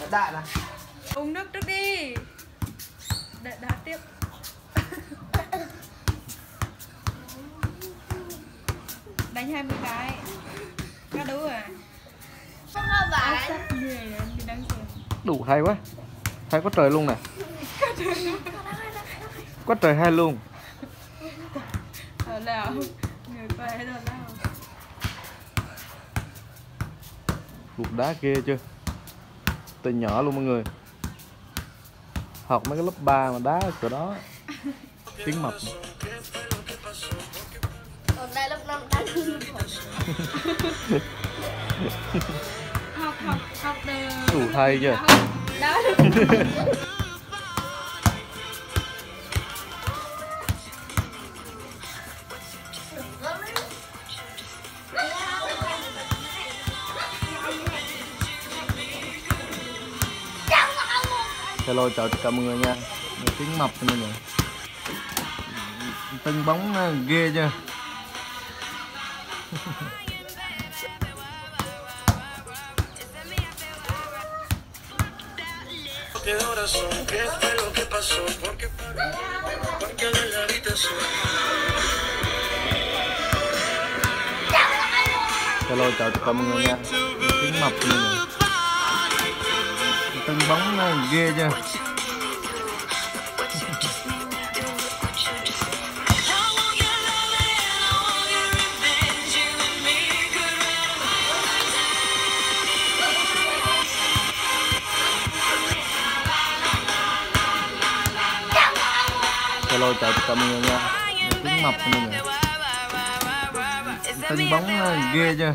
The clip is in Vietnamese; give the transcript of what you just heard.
đạn à? Uống nước trước đi. Đá tiếp. Đánh 20 cái. Có đủ à? Không có bạn. Đủ hay quá. Hay quá trời luôn nè. Quá trời hay luôn. Ở nào? Người về rồi nào? Cục đá kia chưa? Từ nhỏ luôn mọi người. Học mấy cái lớp 3 mà đá ở đó. Tiếng mập. Còn đây lớp 5 đánh. Học được. Đủ hay chưa? Đó. Hello, chào tất cả mọi người nha. Tiếng mập mọi người. Tưng bóng ghê chưa? Hello, chào tất cả mọi người nha. Tiếng mập mọi người. Tưng bóng ghê chưa? Hello, chào tất cả mọi người nha. Tiếng mập mọi người. Tưng bóng ghê chưa?